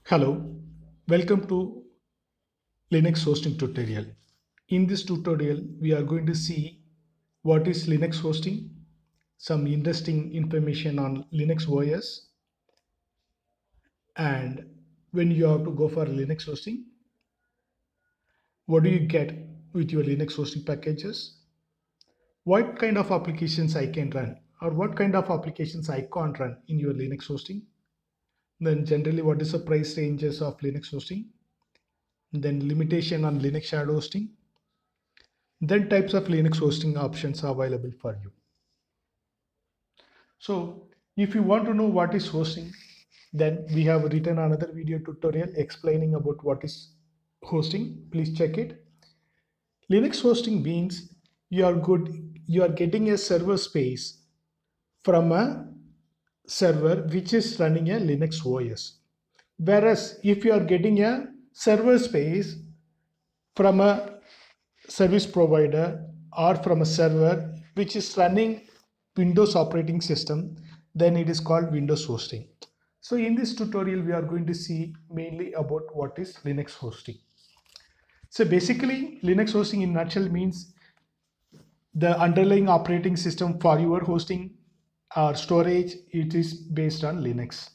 Hello, welcome to Linux hosting tutorial. In this tutorial, we are going to see what is Linux hosting, some interesting information on Linux OS, and when you have to go for Linux hosting, what do you get with your Linux hosting packages, what kind of applications I can run, or what kind of applications I can't run in your Linux hosting, then generally what is the price ranges of Linux hosting, then limitation on Linux shadow hosting, then types of Linux hosting options are available for you. So if you want to know what is hosting, then we have written another video tutorial explaining about what is hosting. Please check it. Linux hosting means you are getting a server space from a server which is running a Linux OS. Whereas if you are getting a server space from a service provider or from a server which is running Windows operating system, then it is called Windows hosting. So in this tutorial, we are going to see mainly about what is Linux hosting. So basically, Linux hosting in nutshell means the underlying operating system for your hosting or storage, it is based on Linux.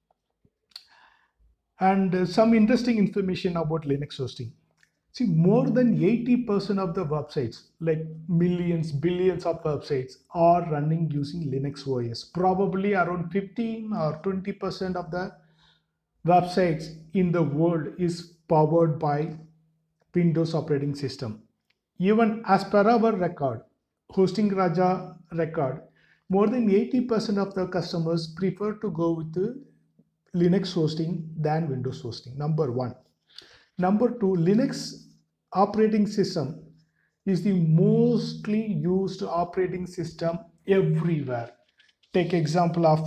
And some interesting information about Linux hosting. See, more than 80% of the websites, like millions, billions of websites, are running using Linux OS. Probably around 15 or 20% of the websites in the world is powered by Windows operating system. Even as per our record, HostingRaja record, more than 80% of the customers prefer to go with the Linux hosting than Windows hosting. Number one. Number two, Linux operating system is the mostly used operating system everywhere. Take example of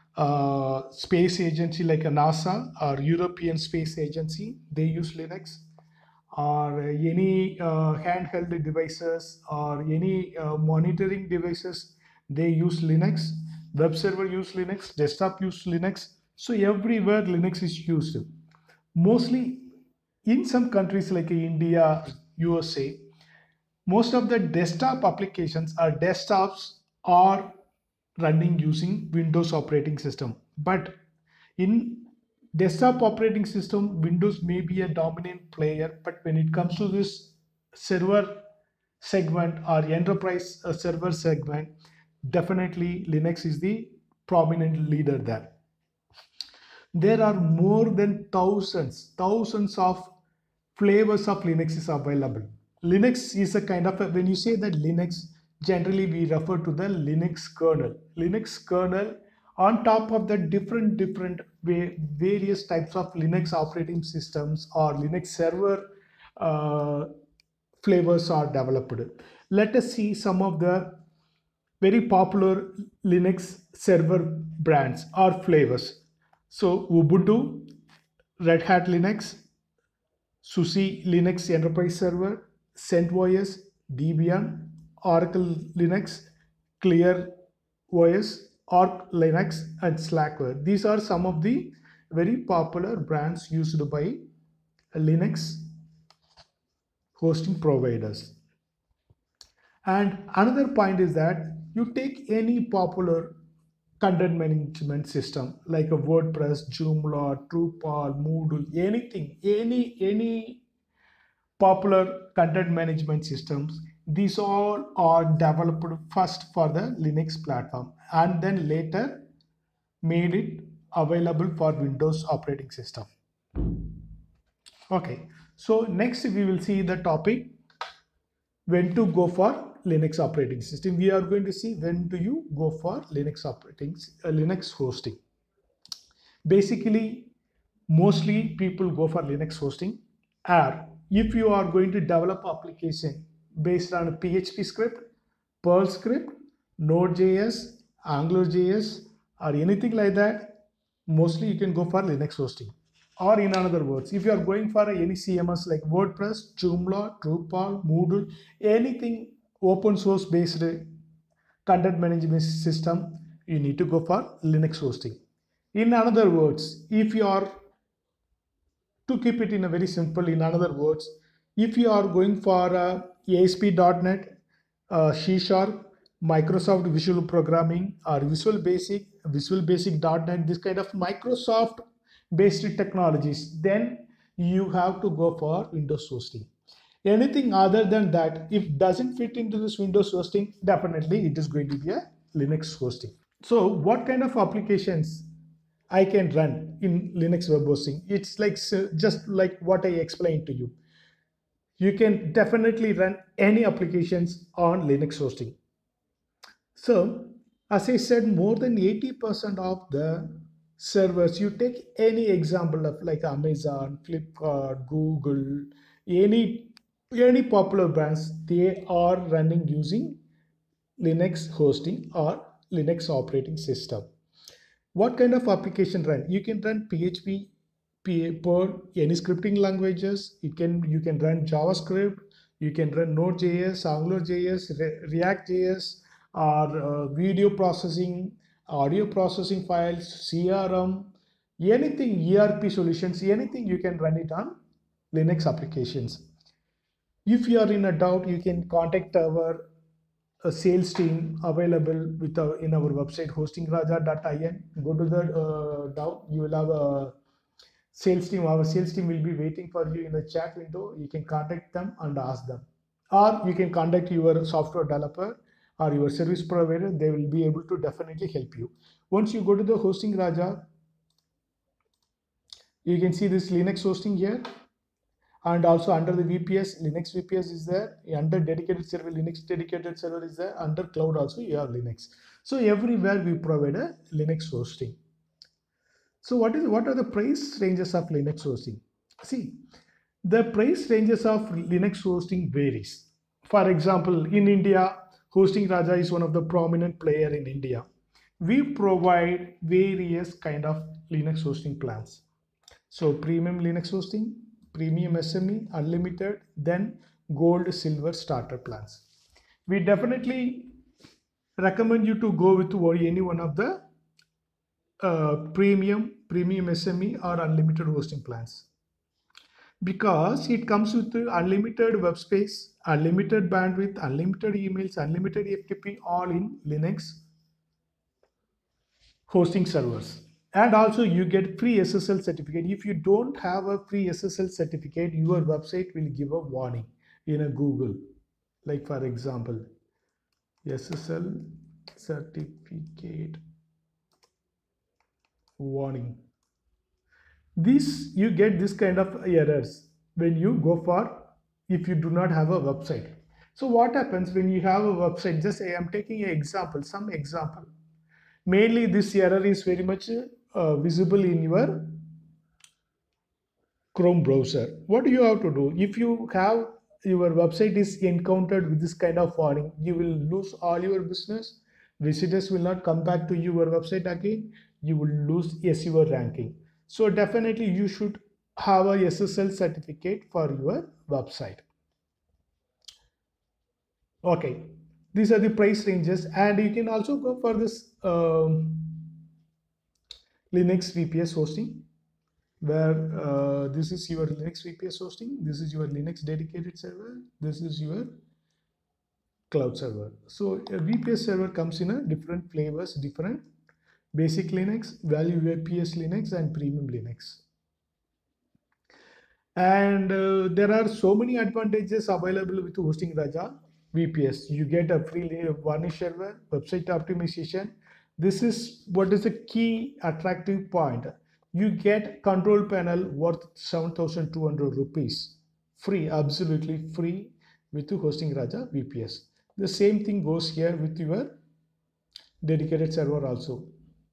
space agency like a NASA or European Space Agency, they use Linux, or any handheld devices or any monitoring devices, they use Linux. Web server use Linux, desktop use Linux. So everywhere Linux is used. Mostly in some countries like India, USA, most of the desktop applications or desktops are running using Windows operating system. But in desktop operating system, Windows may be a dominant player, but when it comes to this server segment or enterprise server segment, definitely Linux is the prominent leader there. There are more than thousands of flavors of Linux is available. Linux is a kind of when you say that Linux, generally we refer to the Linux kernel. Linux kernel, on top of the different various types of Linux operating systems or Linux server uh, flavors are developed. Let us see some of the very popular Linux server brands or flavors. So Ubuntu, Red Hat Linux, SUSE Linux Enterprise Server, CentOS, Debian, Oracle Linux, Clear OS, Arc Linux, and Slackware. These are some of the very popular brands used by Linux hosting providers. And another point is that you take any popular content management system like a WordPress, Joomla, Drupal, Moodle, anything, any popular content management systems. These all are developed first for the Linux platform and then later made it available for Windows operating system. Okay, so next we will see the topic when to go for Linux operating system. We are going to see when do you go for Linux hosting. Basically, mostly people go for Linux hosting, or if you are going to develop application based on a PHP script, Perl script, Node.js, AngularJS, or anything like that, mostly you can go for Linux hosting. Or in other words, if you are going for any CMS like WordPress, Joomla, Drupal, Moodle, anything open source based content management system, you need to go for Linux hosting. In other words, if you are to keep it in a very simple, in other words, if you are going for ASP.NET, C Sharp, Microsoft Visual Programming, or Visual Basic.NET, this kind of Microsoft based technologies, then you have to go for Windows hosting. Anything other than that, if doesn't fit into this Windows hosting, definitely it is going to be a Linux hosting. So what kind of applications I can run in Linux web hosting? It's like just like what I explained to you. You can definitely run any applications on Linux hosting. So as I said, more than 80% of the servers, you take any example of like Amazon, Flipkart, Google, any any popular brands, they are running using Linux hosting or Linux operating system. What kind of application run? You can run PHP, Perl, any scripting languages. You can run JavaScript. You can run Node.js, AngularJS, React.js, or video processing, audio processing files, CRM, anything, ERP solutions, anything you can run it on Linux applications. If you are in a doubt, you can contact our sales team available with in our website hostingraja.in. Go to the down, you will have a sales team. Our sales team will be waiting for you in the chat window. You can contact them and ask them, or you can contact your software developer or your service provider. They will be able to definitely help you. Once you go to the HostingRaja, you can see this Linux hosting here. And also under the VPS, Linux VPS is there. Under dedicated server, Linux dedicated server is there. Under cloud also you have Linux. So everywhere we provide a Linux hosting. So what are the price ranges of Linux hosting? See, the price ranges of Linux hosting varies. For example, in India, HostingRaja is one of the prominent player in India. We provide various kind of Linux hosting plans. So premium Linux hosting, premium SME, unlimited, then gold, silver starter plans. We definitely recommend you to go with any one of the premium SME or unlimited hosting plans, because it comes with unlimited web space, unlimited bandwidth, unlimited emails, unlimited FTP, all in Linux hosting servers. And also you get free SSL certificate. If you don't have a free SSL certificate, your website will give a warning in a Google. Like for example, SSL certificate warning. You get this kind of errors when you go for, if you do not have a website. So what happens when you have a website? Just I am taking an example, some example. Mainly this error is very much visible in your Chrome browser. What do you have to do? If you have your website is encountered with this kind of warning, you will lose all your business. Visitors will not come back to your website again. You will lose SEO ranking. So definitely you should have a SSL certificate for your website. Okay, these are the price ranges, and you can also go for this Linux VPS hosting, where this is your Linux VPS hosting, this is your Linux dedicated server, this is your cloud server. So a VPS server comes in a different flavors, different basic Linux, value VPS Linux, and premium Linux. And there are so many advantages available with HostingRaja VPS. You get a free varnish server, website optimization. This is what is the key attractive point. You get control panel worth 7,200 rupees. Free, absolutely free with HostingRaja VPS. The same thing goes here with your dedicated server also.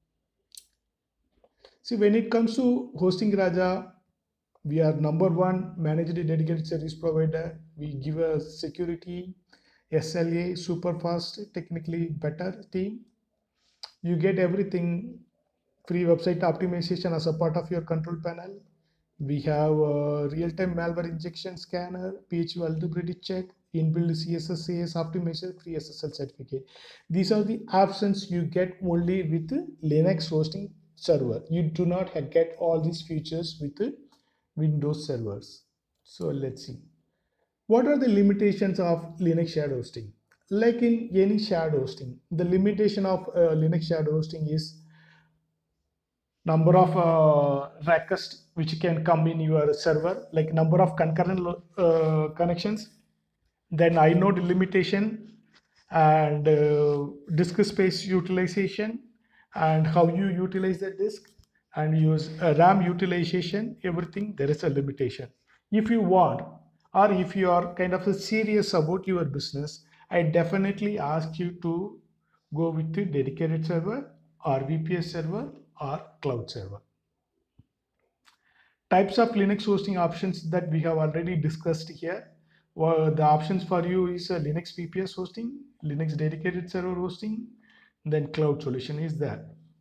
See, when it comes to HostingRaja, we are number one managed dedicated service provider. We give a security, SLA, super fast, technically better team. You get everything, free website optimization as a part of your control panel. We have a real-time malware injection scanner, PHP vulnerability check, inbuilt CSS, AS optimizer, free SSL certificate. These are the options you get only with Linux hosting server. You do not get all these features with Windows servers. So let's see. What are the limitations of Linux shared hosting? Like in any shared hosting, the limitation of Linux shared hosting is number of requests which can come in your server, like number of concurrent connections, then inode limitation, and disk space utilization, and how you utilize the disk, and use RAM utilization, everything there is a limitation. If you want, or if you are kind of serious about your business, I definitely ask you to go with the dedicated server or VPS server or cloud server. Types of Linux hosting options that we have already discussed here. Well, the options for you is Linux VPS hosting, Linux dedicated server hosting, then cloud solution is there.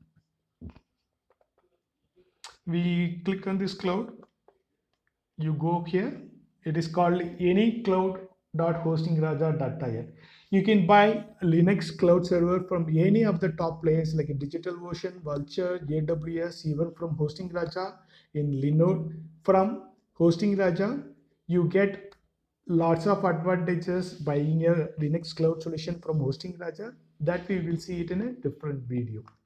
We click on this cloud, you go here, it is called anycloud.hostingraja.in. You can buy Linux cloud server from any of the top players like DigitalOcean, Vultr, AWS, even from HostingRaja in Linode. From HostingRaja, you get lots of advantages buying a Linux cloud solution from HostingRaja, that we will see it in a different video.